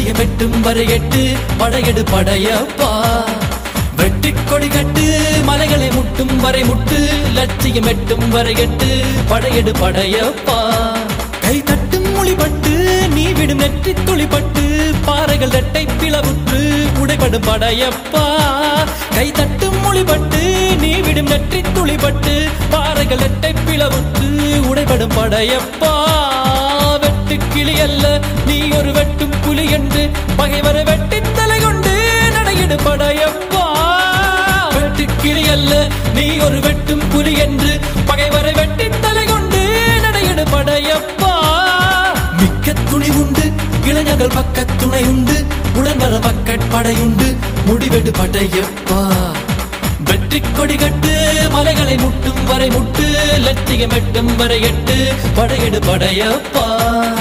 லட்சியம் எட்டும் வரை எட்டு படையெடு படையப்பா வெட்டி கொடி கட்டு மலைகளை முட்டும் வரை முட்டு லட்சியம் எட்டும் வரை எட்டு படையெடு படையப்பா கை தட்டும் மொழிபட்டு நீ விடும் நெற்றி துளிப்பட்டு பாறைகள் ரெட்டை பிளவுற்று உடைபடும் படையப்பா கை தட்டும் மொழிபட்டு நீ விடும் நெற்றி துளிப்பட்டு பாறைகள் ரெட்டை பிளவுற்று உடைபடும் படையப்பா வெட்டு கிளி அல்ல நீ ஒரு வெட்டும் புலி என்று பகைவரை வெட்டி தலை கொண்டு நடையிடு படையப்பா வெட்டு கிளி அல்ல நீ ஒரு வெட்டும் புலி என்று பகைவரை வெட்டி தலை கொண்டு நடையிடு படையப்பா மிக்க துணி உண்டு இளைஞர்கள் பக்க துணை உண்டு உடன்வர பக்கட்படையுண்டு முடிவெடு படையப்பா வெற்றி கொடி கட்டு மலைகளை முட்டும் வரை முட்டு லட்சியம் எட்டும் வரை எட்டு படையெடு படையப்பா